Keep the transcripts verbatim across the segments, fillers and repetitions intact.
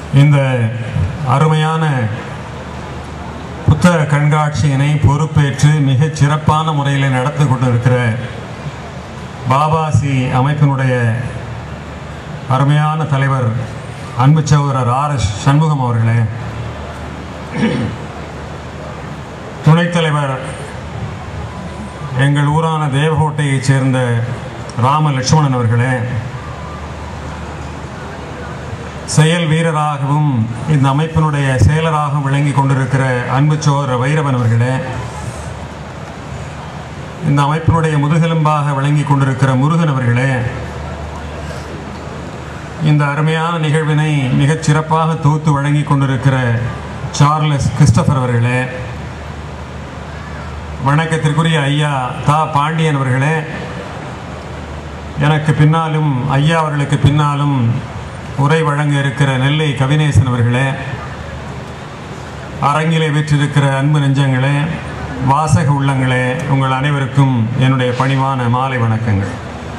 இந்த அருமையான புத்தக கண்காட்சியினை பொறுப்பேற்று மிகச் சிறப்பான முறையில் நடத்தி கொண்டிருக்கிற பாபாசி அமைப்பினுடைய அருமையான தலைவர் அன்பு சகோதரர் ஆர் எஸ் சண்முகம் அவர்களே, துணைத் தலைவர் எங்கள் ஊரான தேவகோட்டையைச் சேர்ந்த ராம லட்சுமணன் அவர்களே, செயல் வீரராகவும் இந்த அமைப்பினுடைய செயலராகவும் விளங்கி கொண்டிருக்கிற அன்பு சகோதரர் வைரவன் அவர்களே, இந்த அமைப்பினுடைய முதுகெலும்பாக விளங்கி கொண்டிருக்கிற முருகன் அவர்களே, இந்த அருமையான நிகழ்வினை மிகச் சிறப்பாக தொகுத்து வழங்கி கொண்டிருக்கிற சார்லஸ் கிறிஸ்டபர் அவர்களே, வணக்கத்திற்குரிய ஐயா தா பாண்டியன் அவர்களே, எனக்கு பின்னாலும் ஐயா அவர்களுக்கு பின்னாலும் உரை வழங்க இருக்கிற நெல்லை கவினேசன் அவர்களே, அரங்கிலே வீற்றிருக்கிற அன்பு நெஞ்சங்களே, வாசக உள்ளங்களே, உங்கள் அனைவருக்கும் என்னுடைய பணிவான மாலை வணக்கங்கள்.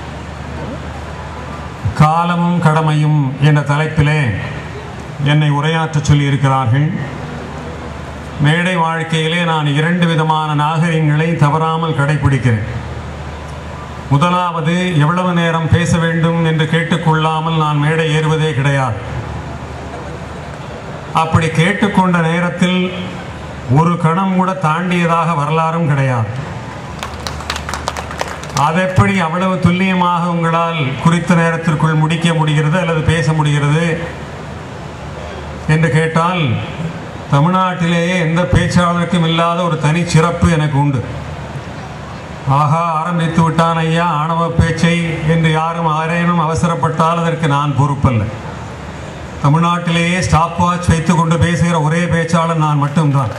காலமும் கடமையும் என்ற தலைப்பிலே என்னை உரையாற்ற சொல்லியிருக்கிறார்கள். மேடை வாழ்க்கையிலே நான் இரண்டு விதமான நாகரிகங்களை தவறாமல் கடைபிடிக்கிறேன். முதலாவது, எவ்வளவு நேரம் பேச வேண்டும் என்று கேட்டுக்கொள்ளாமல் நான் மேடை ஏறுவதே கிடையாது. அப்படி கேட்டுக்கொண்ட நேரத்தில் ஒரு கணம் கூட தாண்டியதாக வரலாறும் கிடையாது. அதெப்படி அவ்வளவு துல்லியமாக உங்களால் குறித்த நேரத்திற்குள் முடிக்க முடிகிறது அல்லது பேச முடிகிறது என்று கேட்டால், தமிழ்நாட்டிலேயே எந்த பேச்சாளருக்கும் இல்லாத ஒரு தனி சிறப்பு எனக்கு உண்டு. ஆகா, ஆரம்பித்து விட்டான் ஐயா ஆணவ பேச்சை என்று யாரும் ஆரேனும் அவசரப்பட்டால் அதற்கு நான் பொறுப்பல்ல. தமிழ்நாட்டிலேயே ஸ்டாப் வாட்ச் வைத்து கொண்டு பேசுகிற ஒரே பேச்சாளர் நான் மட்டும்தான்.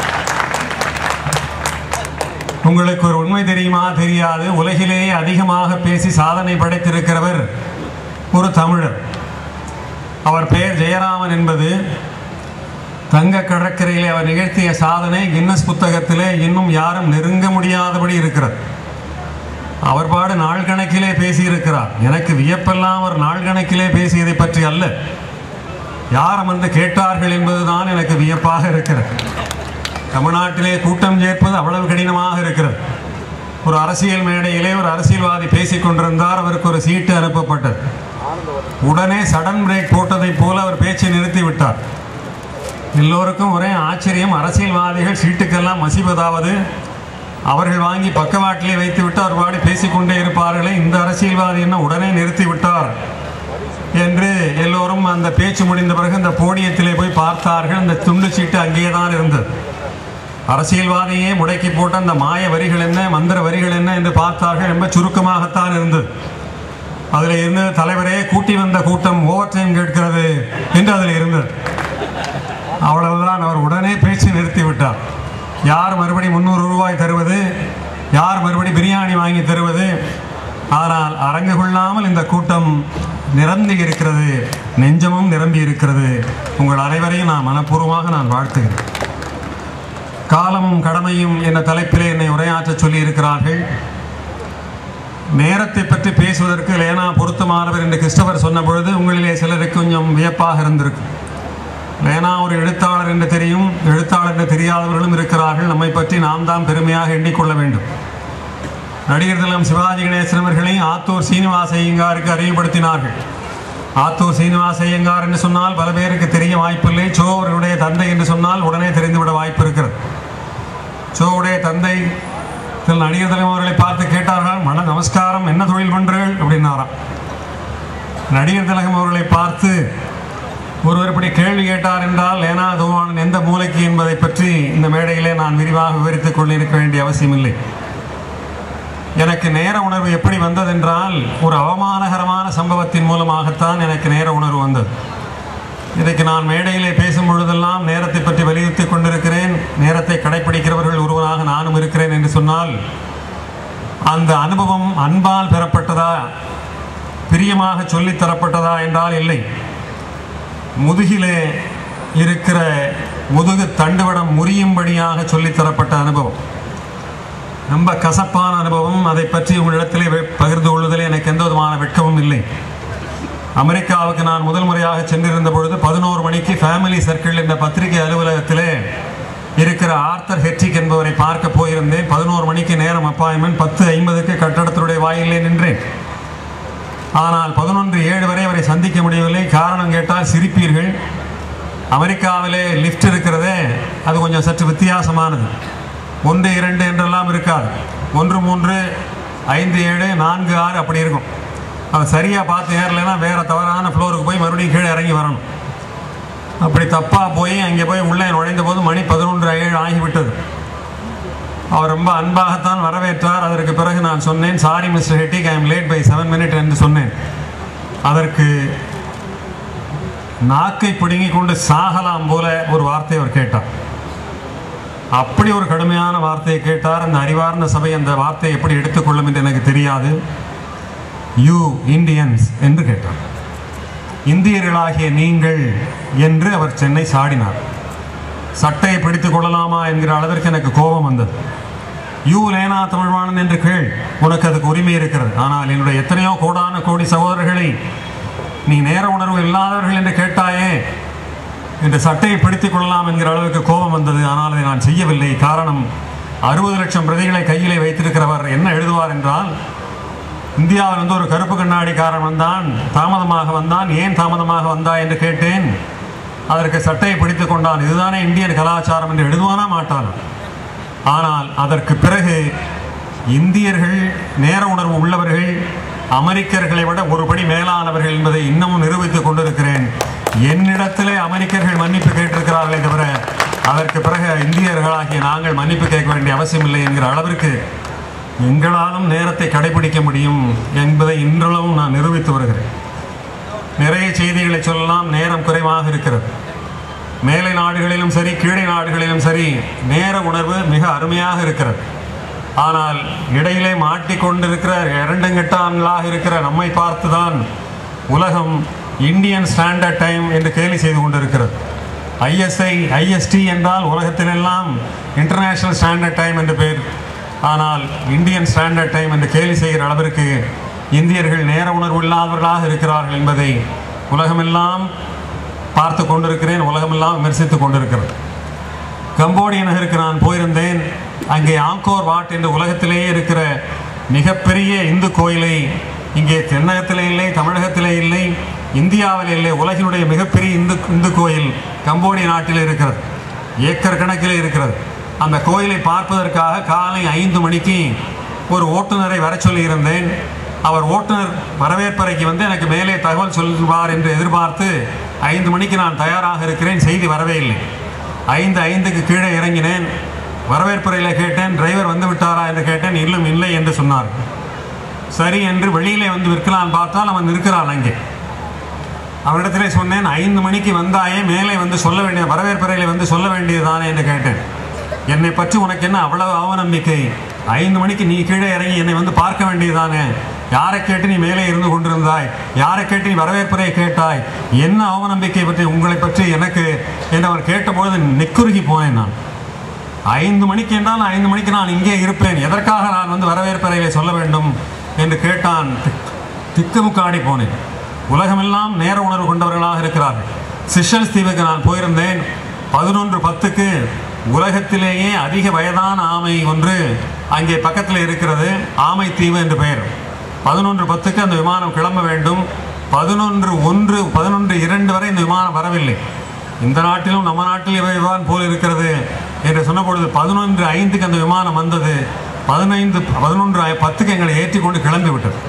உங்களுக்கு ஒரு உண்மை தெரியுமா தெரியாது, உலகிலேயே அதிகமாக பேசி சாதனை படைத்திருக்கிறவர் ஒரு தமிழர். அவர் பெயர் ஜெயராமன் என்பது. தங்க கடற்கரையிலே அவர் நிகழ்த்திய சாதனை கின்னஸ் புத்தகத்திலே இன்னும் யாரும் நெருங்க முடியாதபடி இருக்கிறது. அவர் பாடு நாள் கணக்கிலே பேசியிருக்கிறார். எனக்கு வியப்பெல்லாம் அவர் நாள் கணக்கிலே பேசியதை பற்றி அல்ல, யார் வந்து கேட்டார்கள் என்பதுதான் எனக்கு வியப்பாக இருக்கிறது. தமிழ்நாட்டிலே கூட்டம் சேர்ப்பது அவ்வளவு கடினமாக இருக்கிறது. ஒரு அரசியல் மேடையிலே ஒரு அரசியல்வாதி பேசிக் கொண்டிருந்தார், அவருக்கு ஒரு சீட்டு அனுப்பப்பட்டது. உடனே சடன் பிரேக் போட்டதைப் போல அவர் பேச்சை நிறுத்திவிட்டார். எல்லோருக்கும் ஒரே ஆச்சரியம். அரசியல்வாதிகள் சீட்டுக்கெல்லாம் மசிவதாவது, அவர்கள் வாங்கி பக்கவாட்டிலே வைத்துவிட்டு அவர் பாடி பேசிக்கொண்டே இருப்பார்களே, இந்த அரசியல்வாதி என்ன உடனே நிறுத்திவிட்டார் என்று எல்லோரும் அந்த பேச்சு முடிந்த பிறகு அந்த போடியத்திலே போய் பார்த்தார்கள். அந்த துண்டு சீட்டு அங்கேயே தான் இருந்தது. அரசியல்வாதியே முடக்கி போட்ட அந்த மாய வரிகள் என்ன, மந்திர வரிகள் என்ன என்று பார்த்தார்கள். ரொம்ப சுருக்கமாகத்தான் இருந்தது. அதில் இருந்தது, தலைவரே கூட்டி வந்த கூட்டம் ஓவர் டைம் கேட்கிறது என்று அதில் இருந்தது. அவ்வளவுதான். அவர் உடனே பேச்சு நிறுத்திவிட்டார். யார் மறுபடி முந்நூறு ரூபாய் தருவது, யார் மறுபடி பிரியாணி வாங்கி தருவது? ஆனால் அரங்கு கொள்ளாமல் இந்த கூட்டம் நிரம்பி இருக்கிறது, நெஞ்சமும் நிரம்பி இருக்கிறது. உங்கள் அனைவரையும் நான் மனப்பூர்வமாக நான் வாழ்த்துகிறேன். காலமும் கடமையும் என்ற தலைப்பிலே என்னை உரையாற்ற சொல்லி இருக்கிறார்கள். நேரத்தை பற்றி பேசுவதற்கு லேனா பொருத்தமானவர் என்று கிறிஸ்டபர் சொன்ன பொழுது உங்களிலே சிலருக்கு கொஞ்சம் வியப்பாக இருந்திருக்கும். லேனா ஒரு எழுத்தாளர் என்று தெரியும், எழுத்தாளர் என்று தெரியாதவர்களும் இருக்கிறார்கள். நம்மை பற்றி நாம் தான் பெருமையாக எண்ணிக்கொள்ள வேண்டும். நடிகர் திலகம் சிவாஜி கணேசன் அவர்களை ஆத்தூர் சீனிவாச ஐயங்காருக்கு அறிமுகப்படுத்தினார்கள். ஆத்தூர் சீனிவாச ஐயங்கார் என்று சொன்னால் பல பேருக்கு தெரிய வாய்ப்பில்லை. சோ அவர்களுடைய தந்தை என்று சொன்னால் உடனே தெரிந்துவிட வாய்ப்பு இருக்கிறது. சோவுடைய தந்தை திரு நடிகர் திலகம் அவர்களை பார்த்து கேட்டார்கள், மன நமஸ்காரம், என்ன தொழில் பண்றீர்கள் அப்படின்னாராம். நடிகர் திலகம் அவர்களை பார்த்து ஒருவர் இப்படி கேள்வி கேட்டார் என்றால் லேனா தோவானன் எந்த மூலைக்கு என்பதை பற்றி இந்த மேடையிலே நான் விரிவாக விவரித்துக் கொண்டிருக்க வேண்டிய அவசியம் இல்லை. எனக்கு நேர உணர்வு எப்படி வந்ததென்றால், ஒரு அவமானகரமான சம்பவத்தின் மூலமாகத்தான் எனக்கு நேர உணர்வு வந்தது. இன்றைக்கு நான் மேடையிலே பேசும் பொழுதெல்லாம் நேரத்தை பற்றி வலியுறுத்தி கொண்டிருக்கிறேன். நேரத்தை கடைபிடிக்கிறவர்கள் ஒருவராக நானும் இருக்கிறேன் என்று சொன்னால், அந்த அனுபவம் அன்பால் பெறப்பட்டதா, பிரியமாக சொல்லித் தரப்பட்டதா என்றால் இல்லை. முதுகிலே இருக்கிற முதுகு தண்டுவடம் முறியும்படியாக சொல்லித்தரப்பட்ட அனுபவம், ரொம்ப கசப்பான அனுபவம். அதை பற்றி உங்களிடத்திலே பகிர்ந்து கொள்வதில் எனக்கு எந்த விதமான வெட்கமும் இல்லை. அமெரிக்காவுக்கு நான் முதல் முறையாக சென்றிருந்த பொழுது பதினோரு மணிக்கு ஃபேமிலி சர்க்கிள் என்ற பத்திரிகை அலுவலகத்திலே இருக்கிற ஆர்த்தர் ஹெட்ரிக் என்பவரை பார்க்க போயிருந்தேன். பதினோரு மணிக்கு நேரம் அப்பாயின்மெண்ட். பத்து ஐம்பதுக்கு கட்டடத்தினுடைய வாயிலே நின்றேன். ஆனால் பதினொன்று ஏழு வரை அவரை சந்திக்க முடியவில்லை. காரணம் கேட்டால் சிரிப்பீர்கள். அமெரிக்காவிலே லிஃப்ட் இருக்கிறதே அது கொஞ்சம் சற்று வித்தியாசமானது. ஒன்று இரண்டு என்றெல்லாம் இருக்காது. ஒன்று மூன்று ஐந்து ஏழு நான்கு ஆறு அப்படி இருக்கும். அது சரியாக பார்த்து ஏறலைன்னா வேறு தவறான ஃப்ளோருக்கு போய் மறுபடியும் கீழே இறங்கி வரணும். அப்படி தப்பாக போய் அங்கே போய் உள்ளே நுழைந்த போது மணி பதினொன்று ஏழு ஆகிவிட்டது. அவர் ரொம்ப அன்பாகத்தான் வரவேற்றார். அதற்கு பிறகு நான் சொன்னேன், சாரி மிஸ்டர் ஹெட்டிக், I am late by seven minute என்று சொன்னேன். அதற்கு நாக்கை பிடுங்கி கொண்டு சாகலாம் போல ஒரு வார்த்தை அவர் கேட்டார். அப்படி ஒரு கடுமையான வார்த்தையை கேட்டார். அந்த அறிவார்ந்த சபை அந்த வார்த்தையை எப்படி எடுத்துக்கொள்ளும் என்று எனக்கு தெரியாது. யூ இந்தியன்ஸ் என்று கேட்டார். இந்தியர்களாகிய நீங்கள் என்று அவர் சென்னை சாடினார். சட்டையை பிடித்துக் கொள்ளலாமா என்கிற அளவிற்கு எனக்கு கோபம் வந்தது. யூ லேனா தமிழ்வாணன் என்று கேள், உனக்கு அதுக்கு உரிமை இருக்கிறது. ஆனால் என்னுடைய எத்தனையோ கோடான கோடி சகோதரர்களை நீ நேர உணர்வு இல்லாதவர்கள் என்று கேட்டாயே என்று சட்டையை பிடித்துக் கொள்ளலாம் என்கிற அளவுக்கு கோபம் வந்தது. ஆனால் அதை நான் செய்யவில்லை. காரணம், அறுபது லட்சம் பிரதிகளை கையிலே வைத்திருக்கிறவர் என்ன எழுதுவார் என்றால், இந்தியாவில் வந்து ஒரு கருப்பு கண்ணாடிக்காரன் வந்தான், தாமதமாக வந்தான், ஏன் தாமதமாக வந்தா என்று கேட்டேன். அதற்கு சட்டையை பிடித்துக் கொண்டான், இதுதானே இந்தியன் கலாச்சாரம் என்று எழுதுவானா மாட்டான். ஆனால் அதற்கு பிறகு இந்தியர்கள் நேர உணர்வு உள்ளவர்கள் அமெரிக்கர்களை விட ஒருபடி மேலானவர்கள் என்பதை இன்னமும் நிரூபித்துக் கொண்டிருக்கிறேன். என்னிடத்திலே அமெரிக்கர்கள் மன்னிப்பு கேட்டிருக்கிறார்களே தவிர அதற்கு பிறகு இந்தியர்களாகிய நாங்கள் மன்னிப்பு கேட்க வேண்டிய அவசியம் இல்லை என்கிற அளவிற்கு எங்களாலும் நேரத்தை கடைபிடிக்க முடியும் என்பதை இன்றளவும் நான் நிரூபித்து வருகிறேன். நிறைய செய்திகளை சொல்லலாம், நேரம் குறைவாக இருக்கிறது. மேலை நாடுகளிலும் சரி கீழே நாடுகளிலும் சரி நேர உணர்வு மிக அருமையாக இருக்கிறது. ஆனால் இடையிலே மாட்டிக்கொண்டிருக்கிற இரண்டுங்கட்டான்களாக இருக்கிற நம்மை பார்த்துதான் உலகம் இந்தியன் ஸ்டாண்டர்ட் டைம் என்று கேலி செய்து கொண்டிருக்கிறது. ஐஎஸ்ஐ ஐஎஸ்டி என்றால் உலகத்திலெல்லாம் இன்டர்நேஷனல் ஸ்டாண்டர்ட் டைம் என்று பேர். ஆனால் இந்தியன் ஸ்டாண்டர்ட் டைம் என்று கேலி செய்கிற அளவிற்கு இந்தியர்கள் நேர உணர்வு இல்லாதவர்களாக இருக்கிறார்கள் என்பதை உலகமெல்லாம் பார்த்து கொண்டிருக்கிறேன், உலகமெல்லாம் விமர்சித்து கொண்டிருக்கிறது. கம்போடிய நகருக்கு நான் போயிருந்தேன். அங்கே ஆங்கோர் வாட் என்ற உலகத்திலேயே இருக்கிற மிகப்பெரிய இந்து கோயிலை இங்கே தென்னகத்திலே இல்லை, தமிழகத்திலே இல்லை, இந்தியாவில் இல்லை, உலகினுடைய மிகப்பெரிய இந்து இந்து கோயில் கம்போடிய நாட்டில் இருக்கிறது. ஏக்கர் கணக்கில் இருக்கிறது. அந்த கோயிலை பார்ப்பதற்காக காலை ஐந்து மணிக்கு ஒரு ஓட்டுநரை வர சொல்லியிருந்தேன். அவர் ஓட்டுநர் வரவேற்பறைக்கு வந்து எனக்கு மேலே தகவல் சொல்வார் என்று எதிர்பார்த்து ஐந்து மணிக்கு நான் தயாராக இருக்கிறேன். செய்தி வரவே இல்லை. ஐந்து ஐந்துக்கு கீழே இறங்கினேன். வரவேற்பறையில் கேட்டேன், டிரைவர் வந்து விட்டாரா என்று கேட்டேன். இன்னும் இல்லை என்று சொன்னார். சரி என்று வெளியிலே வந்து விற்கலான்னு பார்த்தால் அவன் இருக்கிறான் அங்கே. அவரிடத்திலே சொன்னேன், ஐந்து மணிக்கு வந்தாயே மேலே வந்து சொல்ல வேண்டிய வரவேற்பறையில் வந்து சொல்ல வேண்டியதுதானே என்று கேட்டேன். என்னை பற்றி உனக்கு என்ன அவ்வளவு அவநம்பிக்கை? ஐந்து மணிக்கு நீ கீழே இறங்கி என்னை வந்து பார்க்க வேண்டியதுதானே? யாரை கேட்டு நீ மேலே இருந்து கொண்டிருந்தாய்? யாரை கேட்டு நீ வரவேற்பறையை கேட்டாய்? என்ன அவநம்பிக்கை பற்றி உங்களை பற்றி எனக்கு என்று அவர் கேட்டபொழுது நெக்குருகி போனேன். நான் ஐந்து மணிக்கு என்றால் ஐந்து மணிக்கு நான் இங்கே இருப்பேன், எதற்காக நான் வந்து வரவேற்பறையிலே சொல்ல வேண்டும் என்று கேட்டான். திக்குமுக்காடி போனேன். உலகமெல்லாம் நேர உணர்வு கொண்டவர்களாக இருக்கிறார்கள். சிஷல்ஸ் தீவுக்கு நான் போயிருந்தேன். பதினொன்று பத்துக்கு உலகத்திலேயே அதிக வயதான ஆமை ஒன்று அங்கே பக்கத்தில் இருக்கிறது. ஆமை தீவு என்று பெயர். பதினொன்று பத்துக்கு அந்த விமானம் கிளம்ப வேண்டும். பதினொன்று ஒன்று பதினொன்று இரண்டு வரை இந்த விமானம் வரவில்லை. இந்த நாட்டிலும் நம்ம நாட்டில் விமானம் போல் இருக்கிறது என்று சொன்ன பொழுது பதினொன்று ஐந்துக்கு அந்த விமானம் வந்தது. பதினைந்து பதினொன்று பத்துக்கு எங்களை ஏற்றி கொண்டு கிளம்பி விட்டது.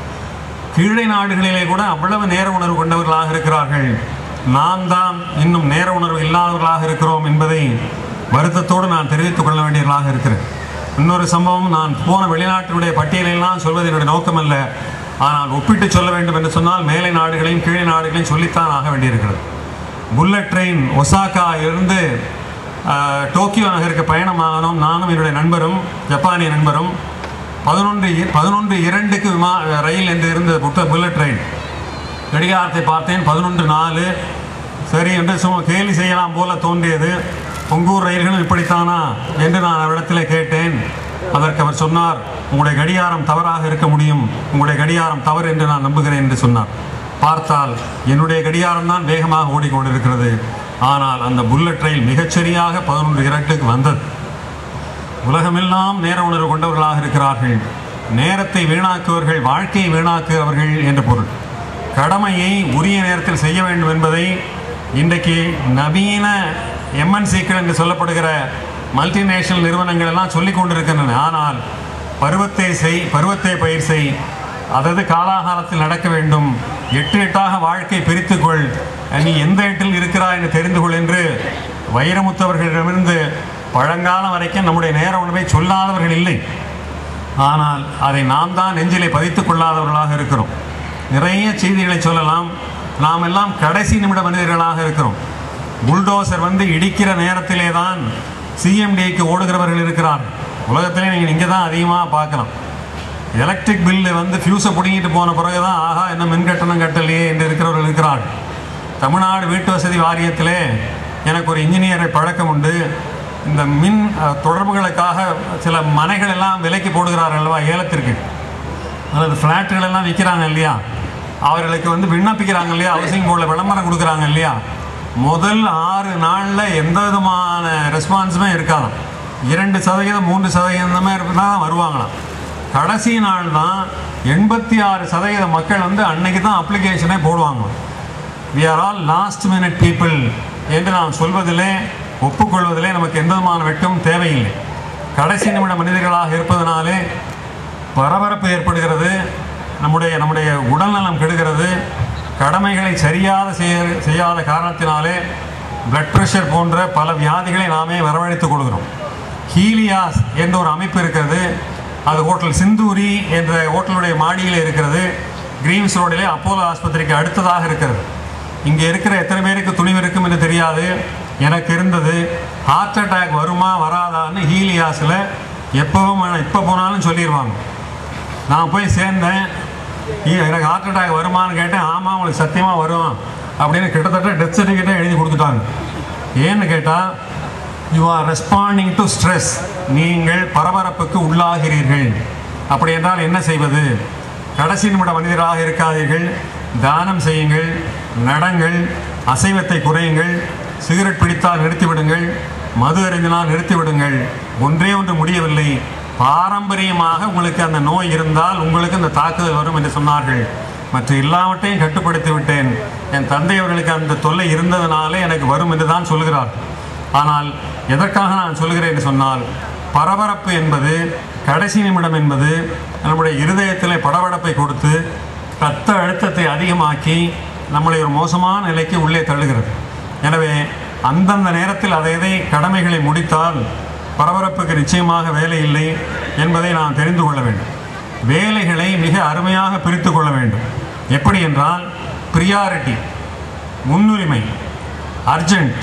கீழே நாடுகளிலே கூட அவ்வளவு நேர உணர்வு கொண்டவர்களாக இருக்கிறார்கள். நாம் தான் இன்னும் நேர உணர்வு இல்லாதவர்களாக இருக்கிறோம் என்பதை வருத்தத்தோடு நான் தெரிவித்துக் கொள்ள வேண்டியவர்களாக இருக்கிறேன். இன்னொரு சம்பவம், நான் போன வெளிநாட்டினுடைய பட்டியலெல்லாம் சொல்வது என்னுடைய நோக்கம் அல்ல. ஆனால் ஒப்பிட்டு சொல்ல வேண்டும் என்று சொன்னால் மேலை நாடுகளையும் கீழே நாடுகளையும் சொல்லித்தான் ஆக வேண்டியிருக்கிறது. புல்லட் ட்ரெயின் ஒசாக்கா இருந்து டோக்கியோ நகருக்கு பயணமானோம். நானும் என்னுடைய நண்பரும் ஜப்பானிய நண்பரும். பதினொன்று பதினொன்று இரண்டுக்கு விமா ரயில் என்று இருந்த புத்த புல்லட் ட்ரெயின். கடிகாரத்தை பார்த்தேன், பதினொன்று நாலு. சரி என்று சும்மா கேலி செய்யலாம் போல தோன்றியது. உங்கூர் ரயில்களும் இப்படித்தானா என்று நான் அவரிடத்தில் கேட்டேன். அதற்கு அவர் சொன்னார், உங்களுடைய கடிகாரம் தவறாக இருக்க முடியும், உங்களுடைய கடிகாரம் தவறு என்று நான் நம்புகிறேன் என்று சொன்னார். பார்த்தால் என்னுடைய கடிகாரம் தான் வேகமாக ஓடிக்கொண்டிருக்கிறது. ஆனால் அந்த புல்லட் ரயில் மிகச்சரியாக பதினொன்று இரண்டுக்கு வந்தது. உலகமெல்லாம் நேர உணர்வு கொண்டவர்களாக இருக்கிறார்கள். நேரத்தை வீணாக்குவர்கள் வாழ்க்கையை வீணாக்குகிறவர்கள் என்று பொருள். கடமையை உரிய நேரத்தில் செய்ய வேண்டும் என்பதை இன்றைக்கு நவீன எம்என்சிக்கள் என்று சொல்லப்படுகிற மல்டிநேஷனல் நிறுவனங்கள் எல்லாம் சொல்லிக் கொண்டிருக்கின்றன. ஆனால் பருவத்தை செய், பருவத்தை பயிர் செய், அதாவது காலாகாலத்தில் நடக்க வேண்டும், எட்டு எட்டாக வாழ்க்கை பிரித்துக்கொள், நீ எந்த எட்டில் இருக்கிறாய் என்று தெரிந்து கொள் என்று வைரமுத்தவர்களிடமிருந்து பழங்காலம் வரைக்கும் நம்முடைய நேர உணவை சொல்லாதவர்கள் இல்லை. ஆனால் அதை நாம் தான் நெஞ்சிலே பதித்துக் கொள்ளாதவர்களாக இருக்கிறோம். நிறைய செய்திகளை சொல்லலாம். நாம் எல்லாம் கடைசி நிமிட மனிதர்களாக இருக்கிறோம். புல்டோசர் வந்து இடிக்கிற நேரத்திலே தான் சிஎம்டிக்கு ஓடுகிறவர்கள் இருக்கிறார். உலகத்திலே நீங்கள் இங்கே தான் அதிகமாக பார்க்கலாம். எலக்ட்ரிக் பில்லு வந்து ஃபியூஸை பிடிங்கிட்டு போன பிறகு தான் ஆஹா என்ன மின் கட்டணம் கட்டலையே என்று இருக்கிறவர்கள் இருக்கிறார்கள். தமிழ்நாடு வீட்டு வசதி வாரியத்திலே எனக்கு ஒரு இன்ஜினியரை பழக்கம் உண்டு. இந்த மின் தொடர்புகளுக்காக சில மனைகள் எல்லாம் விலைக்கு போடுகிறார்கள் அல்லவா, ஏலத்திற்கு, அல்லது ஃப்ளாட்டுகள் எல்லாம் விற்கிறாங்க இல்லையா, அவர்களுக்கு வந்து விண்ணப்பிக்கிறாங்க இல்லையா, ஹவுசிங் போர்டில் விளம்பரம் கொடுக்குறாங்க இல்லையா, முதல் ஆறு நாளில் எந்த விதமான ரெஸ்பான்ஸுமே இருக்காதாம். இரண்டு சதவீதம் மூன்று சதவீதமே தான் வருவாங்களாம். கடைசி நாள் தான் எண்பத்தி ஆறு சதவீத மக்கள் வந்து அன்னைக்கு தான் அப்ளிகேஷனே போடுவாங்க. We are all last minute people என்று நாம் சொல்வதிலே ஒப்புக்கொள்வதிலே நமக்கு எந்த விதமான வெட்கமும் தேவையில்லை. கடைசி நிமிட மனிதர்களாக இருப்பதனாலே பரபரப்பு ஏற்படுகிறது, நம்முடைய நம்முடைய உடல்நலம் கெடுகிறது. கடமைகளை சரியாக செய்ய செய்யாத காரணத்தினாலே பிளட் ப்ரெஷர் போன்ற பல வியாதிகளை நாமே வரவழைத்துக் கொள்கிறோம். ஹீலியாஸ் என்ற ஒரு அமைப்பு இருக்கிறது. அது ஹோட்டல் சிந்தூரி என்ற ஹோட்டலுடைய மாடியில் இருக்கிறது. கிரீம்ஸ் ரோடிலே அப்போலோ ஆஸ்பத்திரிக்கு அடுத்ததாக இருக்கிறது. இங்கே இருக்கிற எத்தனை பேருக்கு துணிவு இருக்கும் என்று தெரியாது. எனக்கு இருந்தது. ஹார்ட் அட்டாக் வருமா வராதான்னு ஹீலியாஸில் எப்போவும் இப்போ போனாலும் சொல்லிடுவாங்க. நான் போய் சேர்ந்தேன், எனக்கு ஹார்ட் அட்டாக் வருமானு கேட்டேன். ஆமாம் உங்களுக்கு சத்தியமாக வரும் அப்படின்னு கிட்டத்தட்ட டெத் சர்டிஃபிகேட்டை எழுதி கொடுத்துட்டாங்க. ஏன்னு கேட்டால் you are responding to stress, நீங்கள் பரபரப்புக்கு உள்ளாகிறீர்கள். அப்படி என்றால் என்ன செய்வது? கடைசி நிமிட மனிதராக இருக்காதீர்கள். தானம் செய்யுங்கள், நடங்கள், அசைவத்தை குறையுங்கள், சிகரெட் பிடித்தால் நிறுத்திவிடுங்கள், மது அருந்தினால் நிறுத்திவிடுங்கள். ஒன்றே ஒன்று முடியவில்லை, பாரம்பரியமாக உங்களுக்கு அந்த நோய் இருந்தால் உங்களுக்கு அந்த தாக்குதல் வரும் என்று சொன்னார்கள். மற்ற எல்லாவற்றையும் கட்டுப்படுத்தி விட்டேன். என் தந்தை அவர்களுக்கு அந்த தொல்லை இருந்ததுனாலே எனக்கு வரும் என்று தான் சொல்கிறார். ஆனால் எதற்காக நான் சொல்கிறேன் என்று சொன்னால், பரபரப்பு என்பது, கடைசி நிமிடம் என்பது நம்முடைய இருதயத்தில் படபடப்பை கொடுத்து இரத்த அழுத்தத்தை அதிகமாக்கி நம்மளை ஒரு மோசமான நிலைக்கு உள்ளே தள்ளுகிறது. எனவே அந்தந்த நேரத்தில் அதை எதை கடமைகளை முடித்தால் பரபரப்புக்கு நிச்சயமாக வேலை இல்லை என்பதை நாம் தெரிந்து கொள்ள வேண்டும். வேலைகளை மிக அருமையாக பிரித்து கொள்ள வேண்டும். எப்படி என்றால், ப்ரியாரிட்டி, முன்னுரிமை, அர்ஜென்ட்,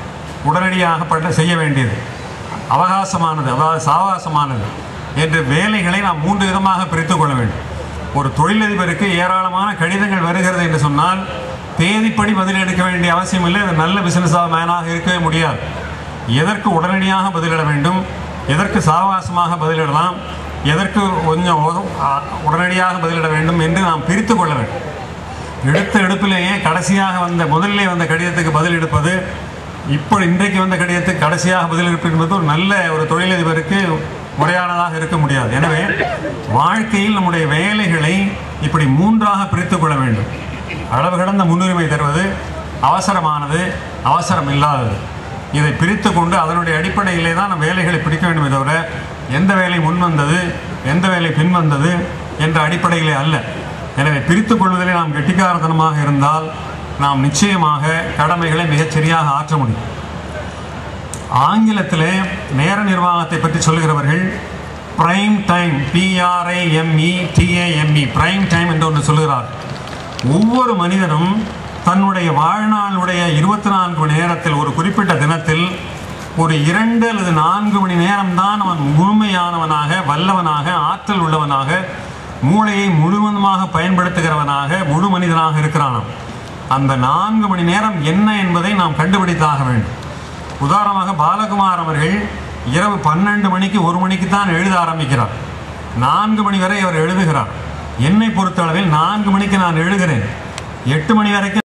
உடனடியாக பட்ட செய்ய வேண்டியது, அவகாசமானது அதாவது சாவகாசமானது என்ற வேலைகளை நாம் மூன்று விதமாக பிரித்து கொள்ள வேண்டும். ஒரு தொழிலதிபருக்கு ஏராளமான கடிதங்கள் வருகிறது என்று சொன்னால் தேதிப்படி பதில் எடுக்க வேண்டிய அவசியம் இல்லை. அது நல்ல பிசினஸ் மேனாக இருக்கவே முடியாது. எதற்கு உடனடியாக பதிலிட வேண்டும், எதற்கு சாவகாசமாக பதிலிடலாம், எதற்கு கொஞ்சம் உடனடியாக பதிலிட வேண்டும் என்று நாம் பிரித்து கொள்ள வேண்டும். எடுத்த எடுப்பிலேயே கடைசியாக வந்த முதலிலே வந்த கடிதத்துக்கு பதில் எடுப்பது, இப்போ இன்றைக்கு வந்த கடிதத்துக்கு கடைசியாக பதில் எடுப்பது என்பது ஒரு நல்ல ஒரு தொழிலதிபருக்கு முறையானதாக இருக்க முடியாது. எனவே வாழ்க்கையில் நம்முடைய வேலைகளை இப்படி மூன்றாக பிரித்து கொள்ள வேண்டும். அளவு கடந்த முன்னுரிமை தருவது, அவசரமானது, அவசரம் இல்லாதது. இதை பிரித்து கொண்டு அதனுடைய அடிப்படையிலே தான் நம்ம வேலைகளை பிடிக்க வேண்டுமே தவிர எந்த வேலை முன் வந்தது எந்த வேலை பின் வந்தது என்ற அடிப்படையிலே அல்ல. எனவே பிரித்து கொள்வதிலே நாம் கெட்டிக்காரத்தனமாக இருந்தால் நாம் நிச்சயமாக கடமைகளை மிகச்சரியாக ஆற்ற முடியும். ஆங்கிலத்திலே நேர நிர்வாகத்தை பற்றி சொல்லுகிறவர்கள் prime time, P R I M E T A M E, prime time என்று ஒன்று சொல்லுகிறார். ஒவ்வொரு மனிதனும் தன்னுடைய வாழ்நாளுடைய இருபத்தி நான்கு மணி நேரத்தில் ஒரு குறிப்பிட்ட தினத்தில் ஒரு இரண்டு அல்லது நான்கு மணி நேரம்தான் அவன் முழுமையானவனாக, வல்லவனாக, ஆற்றல் உள்ளவனாக, மூளையை முழுவதுமாக பயன்படுத்துகிறவனாக, முழு மனிதனாக இருக்கிறானாம். அந்த நான்கு மணி நேரம் என்ன என்பதை நாம் கண்டுபிடித்தாக வேண்டும். உதாரணமாக பாலகுமார் அவர்கள் இரவு பன்னெண்டு மணிக்கு ஒரு மணிக்கு தான் எழுத ஆரம்பிக்கிறார். நான்கு மணி வரை அவர் எழுதுகிறார். என்னை பொறுத்தளவில் நான்கு மணிக்கு நான் எழுதுகிறேன். எட்டு மணி வரைக்கும்